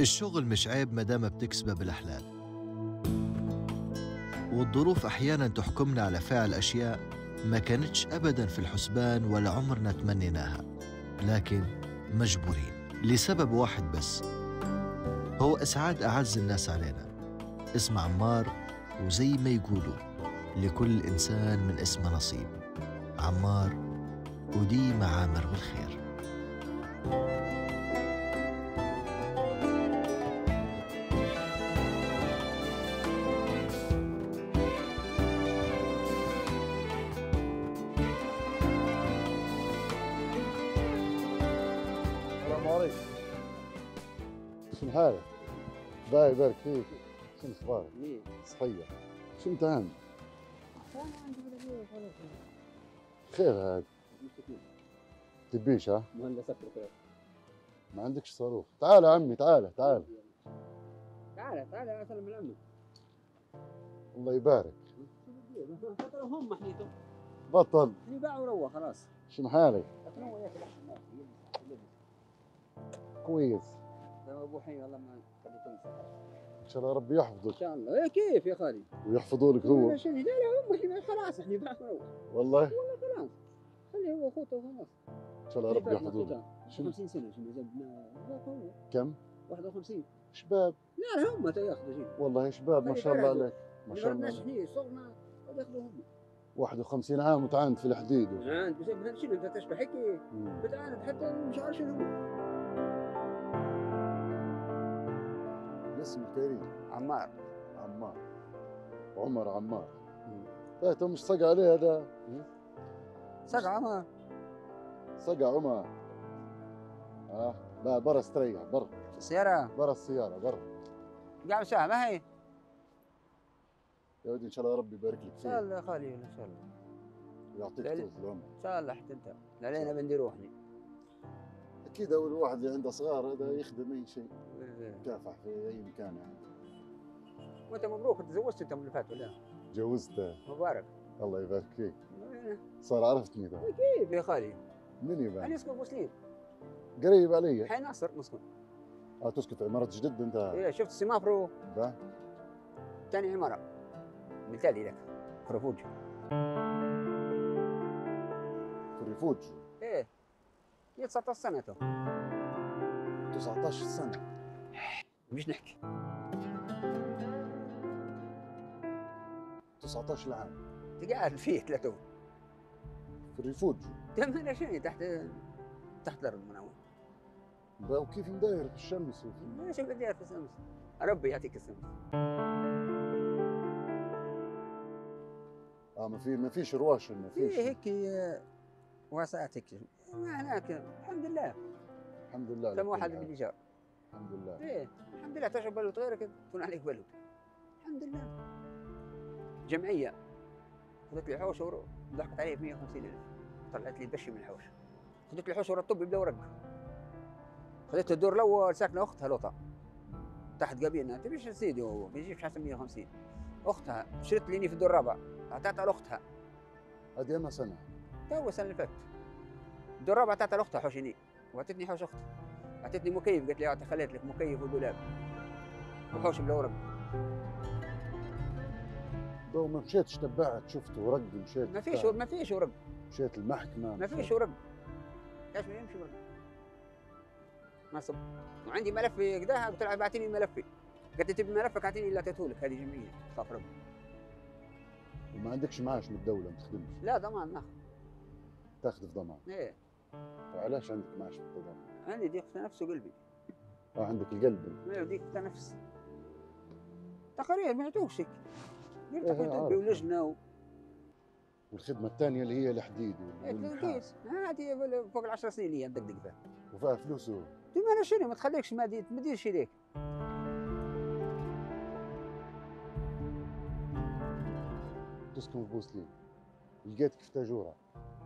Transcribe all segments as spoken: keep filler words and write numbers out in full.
الشغل مش عيب مادام بتكسبه بالحلال، والظروف أحياناً تحكمنا على فعل أشياء ما كانتش أبداً في الحسبان ولا عمرنا تمنيناها، لكن مجبورين لسبب واحد بس، هو إسعاد أعز الناس علينا. اسم عمار، وزي ما يقولوا لكل إنسان من اسمه نصيب. عمار، وديم عامر بالخير. السلام عليكم. شو حالك؟ الله يبارك فيك. شو اخبارك؟ صحية. شو امتحان؟ خير هاد. تبيش ها؟ مهندس اكثر خير. ما عندكش صاروخ. تعال يا عمي، تعال تعال. تعال تعال اسلم من عمك. الله يبارك. حتى لو هم محنيتهم. بطل. اللي باع وروى خلاص. شو حالك؟ اتنوى ياكل كويس. ابو حي والله ما خليته انسى. ان شاء الله ربي يحفظك. ان شاء الله. ايه كيف يا خالي؟ ويحفظوا لك هو. لا لا هم احنا خلاص احنا باع وروى. والله؟ والله خلاص. خليه هو اخوته وخلاص. ان شاء الله ربي يحفظه لك. خمسين سنة شنو زبنا. كم؟ واحد وخمسين. شباب. لا لا هم ياخذوا شيء. والله شباب ما شاء الله عليك. ما شاء الله. احنا صرنا ياخذوا هم. واحد وخمسين عام وتعاند في الحديد. تعاند بس شنو انت تشبه هيك؟ بتعاند حتى مش عارف شنو. الاسم الكريم عمار. عمار. عمر عمار. فايته مش صقع عليه هذا. صقع عمار. صقع عمر. اه لا برا استريح برا. السيارة؟ برا السيارة برا. قاعد ساعة ما هي؟ يا ودي ان شاء الله ربي يبارك لك فيه. ان شاء الله خالي ان شاء الله. ويعطيك طول العمر. ان شاء الله حتى انت. لعلينا بندير روحني. اكيد اول واحد اللي عنده صغار هذا يخدم اي شيء. يكافح في اي مكان يعني. وانت مبروك تزوجت انت من اللي فات ولا؟ تجوزت. مبارك. الله يبارك فيك. صار عرفتني ذا. كيف يا خالي؟ من يبان؟ انا اسكن بوسليم. قريب علي. حي ناصر نسكن. اه تسكن في عمارة جدد انت؟ ايه شفت السمافرو؟ ده؟ ثاني عمارة. مثالي لك. في الرفوج. في الرفوج؟ ايه. هي تسعة عشر سنة تو. تسعة عشر سنة. مش نحكي. تسعة عشر عام. انت قاعد فيه ثلاثة. في الرفوج. تمام شنو تحت تحت الارض منور. وكيف مداير في الشمس وفي ايش بدي في الشمس؟ ربي يعطيك الشمس. اه ما في ما فيش رواش ما فيش. في هيك واسعات هيك ما هناك الحمد لله. الحمد لله. كم واحد بالايجار. الحمد لله. ايه الحمد لله تشرب بلوت غيرك تكون عليك بلوت. الحمد لله. جمعية خذت لي حوش وضحكت عليه ب مئة وخمسين ألف. طلعت لي بشي من الحوش. خذت لي حوش ورطب يبدا ورق. خذت الدور الاول ساكنه اختها لوطا تحت قبيلنا تبيش سيدي هو ما يجيبش حسب مئة وخمسين. اختها شرت ليني في الدور الرابع اعطيتها لاختها. هذه انا سنه تو السنه اللي فاتت. الدور الرابع اعطيتها لاختها حوشيني واعطتني حوش اختي. اعطتني مكيف قالت لي اعطي خليت لك مكيف ودولاب وحوش بلا ورق. لو ما مشيتش تبعت شفت ورق مشيت ما فيش ما فيش ورق. مشيت المحكمه ما فيش ورق. ايش ما يمشي ورق. ما صب. وعندي ملف كذا قلت لها بعتيني ملفي. قالت لي تبي ملفك اعطيني اللي اعطيته لك. هذه جمعيه خاف ربي. وما عندكش معاش من الدوله ما تخدمش؟ لا ضمان ناخذ. تاخذ في ضمان؟ ايه. وعلاش عندك معاش من الضمان؟ عندي ضيق تنفس وقلبي. اه عندك القلب؟ ايه ضيق تنفس. تقريبا ما يعطوكش هيك. إيه طبي ولجنه و... والخدمه الثانيه اللي هي الحديد والنحاس هذه فوق العشر سنين اللي ندقدق فيها. وفيها فلوس؟ ما انا شنو ما تخليكش ما دي ما تديرش ليك. تسكن في بوسليم لقيتك في تاجوره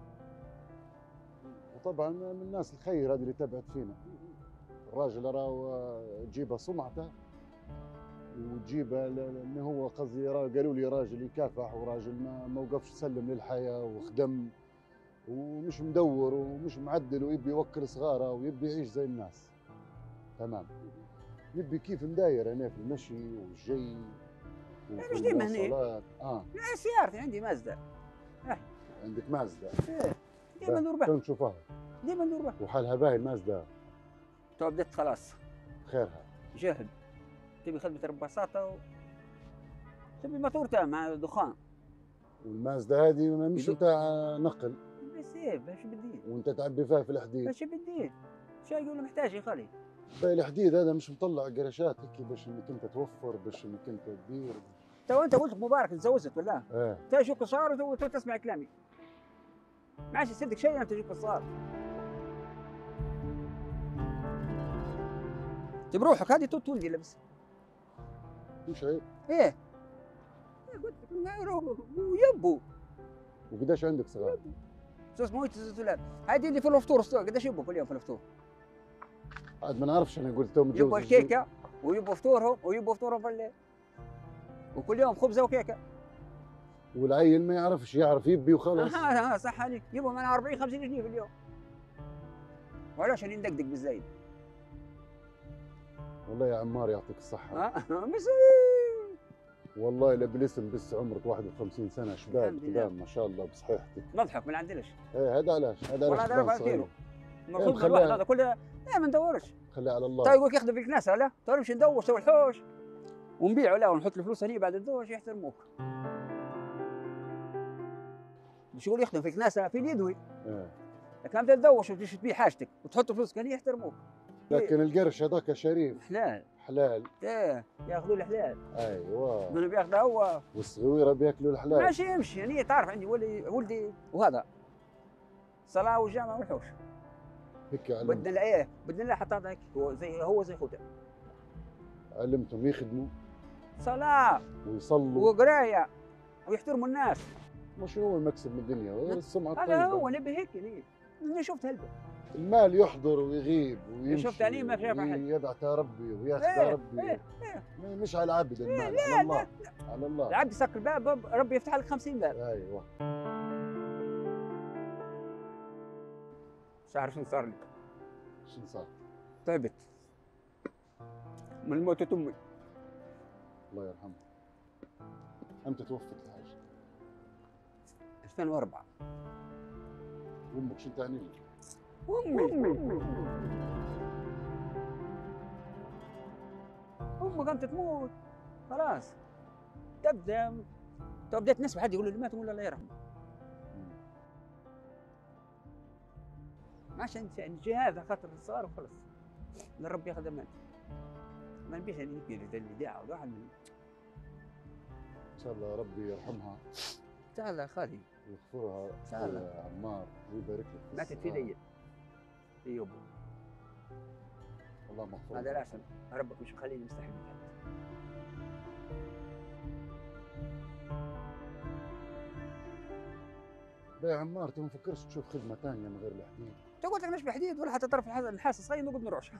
وطبعا من الناس الخير هذه اللي تبعت فينا. الراجل راه تجيبها سمعته وتجيبها انه هو قصدي قالوا لي راجل يكافح وراجل ما ما وقفش سلم للحياه وخدم ومش مدور ومش معدل ويبي يوكل صغاره ويبي يعيش زي الناس. تمام. نبي كيف نداير انا في المشي والجي وفي مش ديما هني. المواصلات. اه لا سيارتي عندي مازدا. عندك مازدا. ايه ديما ندور بها. تو نشوفها ديما ندور بها. وحالها باهي المازدا. تو بديت خلاص خيرها. جهد. تبي خدمة ببساطة و... تبي موتور تاع مع دخان. والمازدا هذه مش يدو- نتاع نقل بس ايه باش بدين. وانت تعبي فيها في الحديد. باش بدين. شو يقولوا محتاج يا خالي. باهي الحديد هذا مش مطلع قراشات هيك باش انك انت توفر باش انك انت تدير. تو انت قلت مبارك تزوجت ولا؟ ايه تجوك صار وتسمع كلامي. ما عادش يصدق شيء انت تجوك صار. بروحك هذه تو تولدي لبس. مش عيب. ايه قلت لك ويبو وقداش عندك صغار؟ سوس مويت زولات هذه اللي في الفطور قداش يبوا في اليوم في الفطور؟ عاد ما نعرفش انا قلت تو متجوز. يبوا الكيكه ويبوا فطورهم ويبوا فطورهم في الليل وكل يوم خبزه وكيكه. والعيل ما يعرفش يعرف يبي وخلاص. اه اه صح عليك يبوا من أربعين خمسين جنيه في اليوم. وعلاش اللي ندقدق بالزايد؟ والله يا عمار يعطيك الصحة. اه بس والله لا بالاسم بس عمرك واحد وخمسين سنة شباب الحمد لله. قدام ما شاء الله بصحيحتك. نضحك ما عندناش. ايه هذا علاش؟ هذا والله علاش هذا شباب ربع صغير. كيلو. المفروض مخليها- الواحد هذا كله ايه ما ندورش. خليها على الله. تو يقول لك يخدم في الكناسه لا تو نمشي ندور سوي الحوش ونبيعه لا ونحط الفلوس هني بعد الزواج يحترموك. مش يقول يخدم في الكناسه في اليدوي. إيه. لكن انت تدوش وتمشي تبيع حاجتك وتحط فلوسك هني يحترموك. لكن القرش هذاك شريف حلال. حلال. ايه ياخذوا الحلال. ايوه من بياخذها هو والصغيرة بياكلوا الحلال. ماشي يمشي يعني تعرف عندي ولدي ولدي وهذا صلاه والجامعه والحوش. هيك علمت. بدنا ايه بدنا له حتى هذا هيك هو زي هو زي خوته. علمتهم يخدموا صلاه ويصلوا. وقرايه ويحترموا الناس. مش هو المكسب من الدنيا غير السمعة هذا الطيبة. هو نبي هيك يعني انا شفت هلبة. المال يحضر ويغيب ويمشي. شفت عليه ما في أحد. يدعى ربي وياخذ إيه، ربي. إيه، إيه. مش على العبد المال لا على الله. لا على الله. العبد يسكر الباب باب- ربي يفتح لك خمسين باب. ايوه. مش عارف شنو صار لي. شنو صار؟ تعبت من موتة امي. الله يرحمه. امتى توفت الحاج؟ ألفين وأربعة. امك شو تعني لك؟ امي امي امي كانت تموت خلاص تبدا تو بديت نسمع حد يقول لي مات ولا الله يرحمه. ما عشان الجهاد خاطر صار وخلص. لا ربي ياخذ امان. ما نبيش نحكي الاذاعه والواحد من ان شاء الله ربي يرحمها تعال يا خالي ويغفرها تعال. يا عمار ويبارك لك في ماتت في الصغار. ليل في يوم. الله مغفور هذا العسل ربك مش مخليني مستحمل. لا يا عمار انت ما فكرش تشوف خدمه ثانيه من غير الحديد؟ تو قلت لك مش بحديد ولا حتى طرف الحاس النحاس صاير نقعد نروش.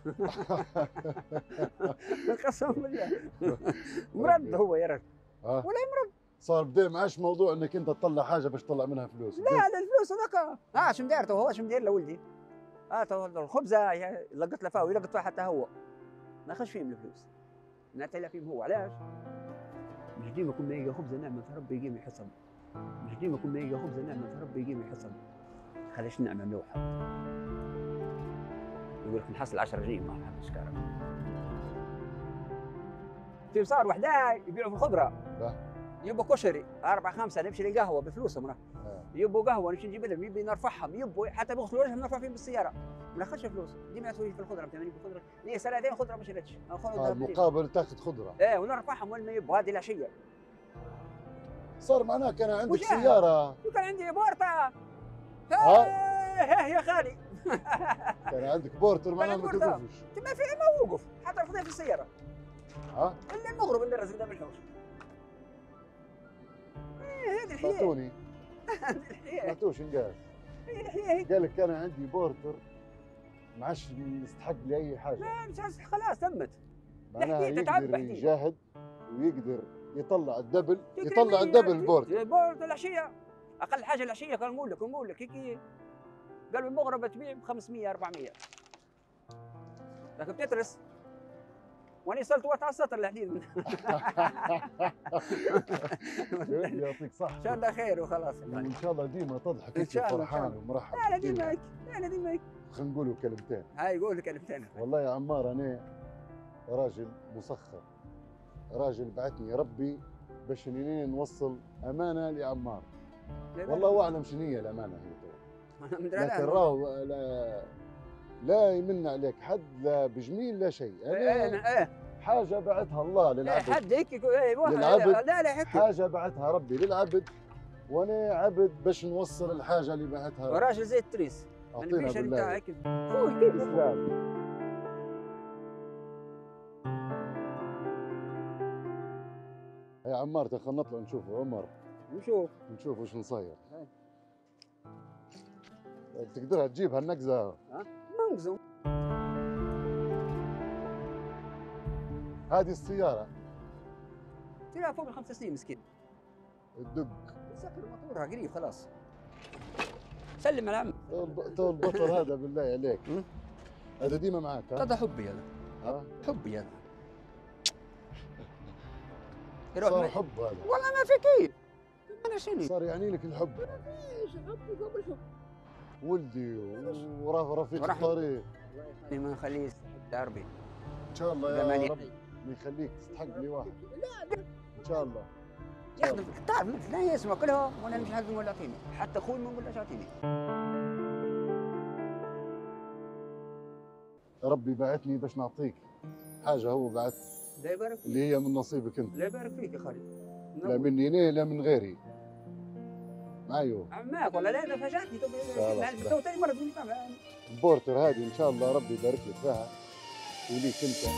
قسم بالله مرد هو يا رجل. ها؟ ولا يمرض. صار بدا معاش موضوع انك انت تطلع حاجه باش تطلع منها فلوس. لا هذا الفلوس هذاك اه شو مدير تو هو شو مدير لولدي. اه تو الخبزه يا- لقط له فيها ويلقط فيها حتى هو. ما خش فيهم الفلوس. نعتلى فيهم هو علاش؟ مش ديما كل ما يلقى خبزه نعمه ربي يقيم يحصل. مش ديما كل ما يلقى خبزه نعمه ربي يقيم يحصل. خليش نعمه ملوحه. يقول لك نحصل عشرة جنيه ما نحصلش كهرباء. في صار وحده يبيعوا في الخضره. لا. يبوا كشري أربعة خمسة نمشي للقهوة بفلوسهم راه. آه. يبوا قهوة نمشي نجيب لهم يبي نرفعهم يبوا حتى بيغسلوا وجههم نرفع فيهم بالسيارة. ما ناخذش فلوس ديما تسوي في الخضرة ثمانين في الخضرة ليه سنتين خضرة ما شريتش. آه مقابل تاخذ خضره. ايه ونرفعهم وين ما يبوا هذه العشية. صار معناه كان عندك وجاهد. سياره. وكان عندي بورتا. ها؟ هيه يا خالي. كان عندك بورتر معناه كان ما عندي بورتر. توقفش. ما في ما وقف حتى رفضيه في السيارة. ها؟ الا المغرب اللي رزق قدام الحوش. ايه هذه الحياة. اعطوني هذه الحياة. ما توش انقاز. هي الحياة. قال لك كان عندي بورتر ما عادش يستحق لي اي حاجه. لا مش عايز- خلاص تمت. معناها الحديد تتعب يقدر الحديد. يجاهد ويقدر يطلع الدبل تقريباً يطلع الدبل البورتر. البورت العشيه اقل حاجه العشيه كان نقول لك نقول لك هيك قالوا المغرب تبيع ب خمسمية أربعمية لكن بتترس وانا صرت وقت على السطر الحديد. يعطيك صحة. ان شاء الله خير وخلاص. وان شاء الله ديما تضحك إن انت شاء الله، فرحان ومرحب. لا لا ديما هيك، لا لا ديما هيك. خلينا نقولوا كلمتين. هاي قول كلمتين. والله يا عمار انا راجل مسخر، راجل بعتني ربي باش اني نوصل امانه لعمار. والله اعلم شنو هي الامانه هي تو. لكن راهو لا لا يمن عليك حد، لا بجميل لا شيء. انا ايه حاجه بعتها الله للعبد. حد هيك يقول للعبد. لا لا هيك حاجه بعتها ربي للعبد، وانا عبد باش نوصل الحاجه اللي بعتها ربي. وراجل زي التريس. اعطينا بالله. هيك هو كيف تسلم. يا عمار خلينا نطلع نشوفه. عمر نشوف نشوف وش نصير. تقدرها تجيبها النقزه؟ ها منقزو. هذه السياره ترى فوق الخمس سنين مسكين. الدق سكر موتورها قريب خلاص. سلم على عمك. تو البطل هذا بالله عليك. هذا ديما معك؟ ها؟ هذا حبي هذا. ها؟ حبي هذا. صار حب هذا. والله ما في كيف. انا شنو؟ صار يعني لك الحب. ايش حبي قبل حب. ولدي ورفيق الطريق. ما نخليه يستحق دربي. ان شاء الله يا رب ما يخليك تستحق لي واحد. لا ان شاء الله. ياخذ تعرف لا يسمع كلهم وانا مش حاجه نقول اعطيني، حتى اخوي ما نقول له اعطيني. ربي بعثني باش نعطيك حاجه هو بعث. لا يبارك فيك. اللي هي من نصيبك انت. لا يبارك فيك يا خالد. لا مني انا لا من غيري. معايو. عماك والله لا انا فاجاتني تو ثاني مره تقول لي البورتر هذه ان شاء الله ربي يبارك لك فيها وليك انت.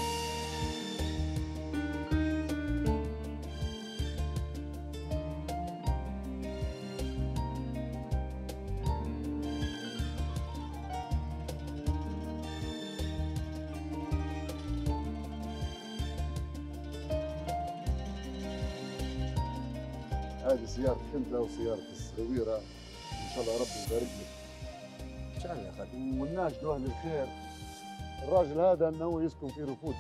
هذه سيارتك انت وسيارة السويرة، ان شاء الله ربي يبارك لك. ان شاء الله يا خالد. والناشد واهل الخير الراجل هذا انه هو يسكن في رفوجي،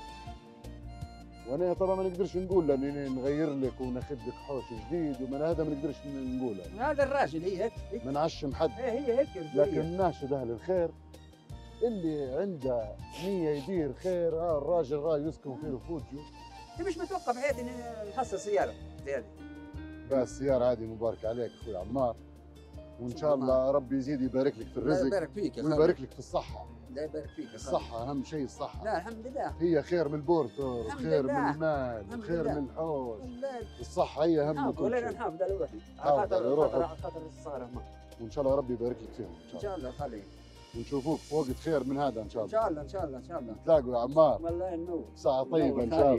وانا طبعا ما نقدرش نقول له اني نغير لك وناخذ لك حوش جديد، وما هذا ما نقدرش نقوله. هذا الراجل هي هيك ما نعشم حد. ايه هي هيك. لكن ناشد اهل الخير اللي عنده نية يدير خير. اه الراجل راه يسكن في رفوجي. انت مش متوقع بحياتي اني نحصل سيارة زي هذه. بس السيارة هذه مبارك عليك اخوي عمار، وان شاء الله ربي يزيد يبارك لك في الرزق. لا يبارك فيك يا خالد. ويبارك لك في الصحة. لا يبارك فيك يا خالد. الصحة أهم شيء الصحة. لا الحمد لله. هي خير من البورتور، خير من المال، خير من الحوش. الصحة هي أهم من كل شيء. ولا نحافظ على روحي. حافظ على روحك. على خاطر الصغار هما. وإن شاء الله ربي يبارك لك فيهم إن شاء الله خليك. ونشوفوك في وقت خير من هذا إن شاء الله. إن شاء الله إن شاء الله إن شاء الله. نتلاقوا يا عمار. والله ينور. ساعة طيبة إن شاء الله.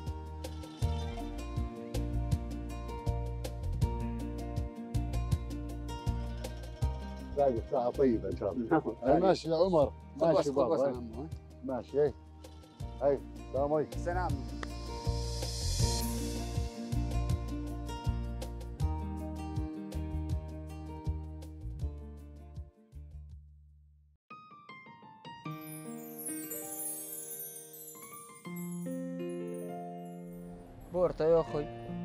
نتلاقوا ساعة طيبة إن شاء الله. ماشي يا عمر. ماشي بابا. ماشي هي. هي السلام عليكم. السلام. بورتا يا اخوي.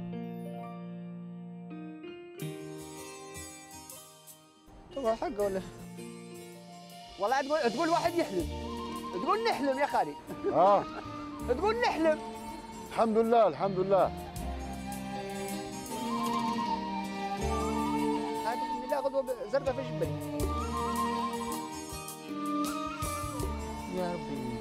تبغى حقه ولا؟ والله تقول تقول واحد يحلم، تقول نحلم يا خالي. اه تقول نحلم. الحمد لله الحمد لله. هذه باذن الله غدوه زرقاء في جبل. يا ربي.